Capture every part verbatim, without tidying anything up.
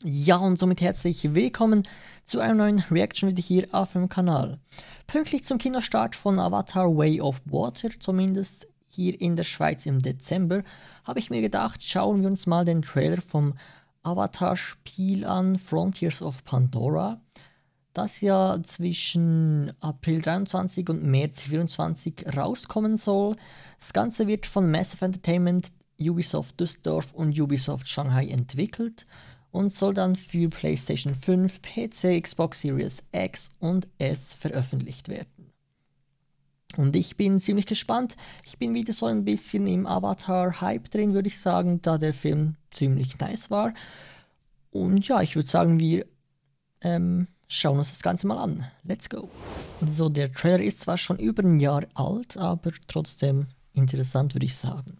Ja, und somit herzlich willkommen zu einem neuen Reaction-Video hier auf meinem Kanal. Pünktlich zum Kinostart von Avatar Way of Water, zumindest hier in der Schweiz im Dezember, habe ich mir gedacht, schauen wir uns mal den Trailer vom Avatar-Spiel an, Frontiers of Pandora, das ja zwischen April dreiundzwanzig und März vierundzwanzig rauskommen soll. Das Ganze wird von Massive Entertainment, Ubisoft Düsseldorf und Ubisoft Shanghai entwickelt und soll dann für PlayStation fünf, P C, Xbox Series X und S veröffentlicht werden. Und ich bin ziemlich gespannt. Ich bin wieder so ein bisschen im Avatar-Hype drin, würde ich sagen, da der Film ziemlich nice war. Und ja, ich würde sagen, wir ähm, schauen uns das Ganze mal an. Let's go! So, der Trailer ist zwar schon über ein Jahr alt, aber trotzdem interessant, würde ich sagen.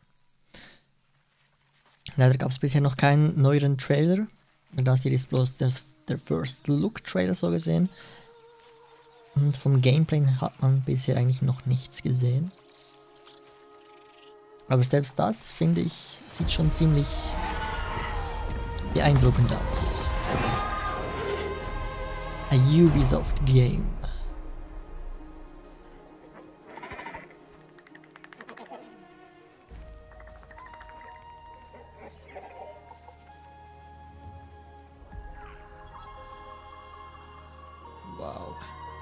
Leider gab es bisher noch keinen neueren Trailer. Das hier ist bloß der, der First Look Trailer so gesehen. Und vom Gameplay hat man bisher eigentlich noch nichts gesehen. Aber selbst das, finde ich, sieht schon ziemlich beeindruckend aus. A Ubisoft Game. Wow.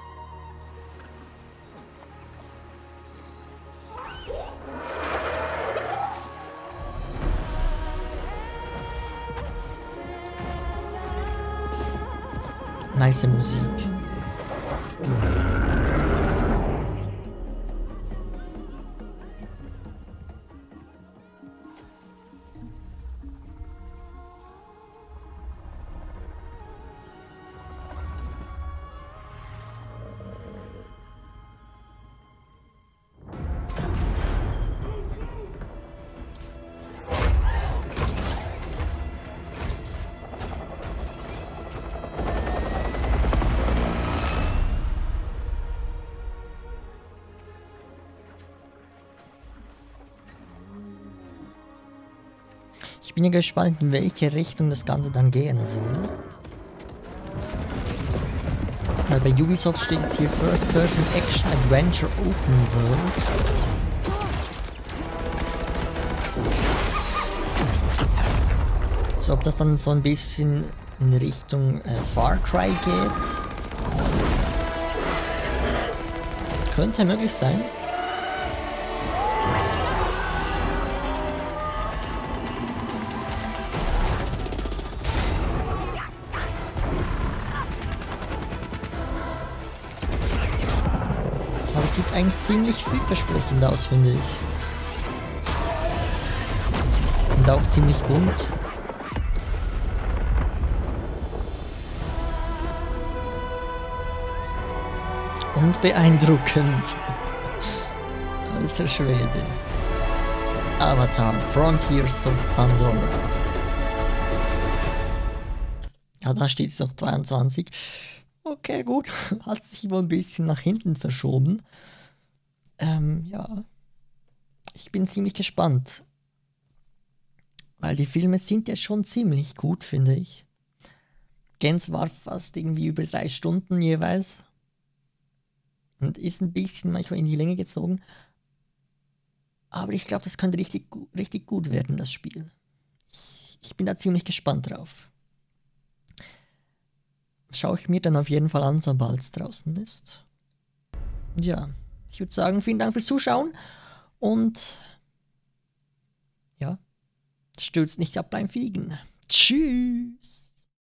Nice Musik. Ich bin ja gespannt, in welche Richtung das Ganze dann gehen soll. Weil bei Ubisoft steht jetzt hier First Person Action Adventure Open World. So, ob das dann so ein bisschen in Richtung äh, Far Cry geht. Könnte möglich sein. Aber es sieht eigentlich ziemlich vielversprechend aus, finde ich. Und auch ziemlich bunt. Und beeindruckend. Alter Schwede. Avatar Frontiers of Pandora. Ja, da steht es noch zweiundzwanzig. Okay, gut. Hat sich wohl ein bisschen nach hinten verschoben. Ähm, ja. Ich bin ziemlich gespannt. Weil die Filme sind ja schon ziemlich gut, finde ich. Gens war fast irgendwie über drei Stunden jeweils. Und ist ein bisschen manchmal in die Länge gezogen. Aber ich glaube, das könnte richtig, richtig gut werden, das Spiel. Ich, ich bin da ziemlich gespannt drauf. Schaue ich mir dann auf jeden Fall an, sobald es draußen ist. Ja, ich würde sagen, vielen Dank fürs Zuschauen. Und ja, stürzt nicht ab beim Fliegen. Tschüss!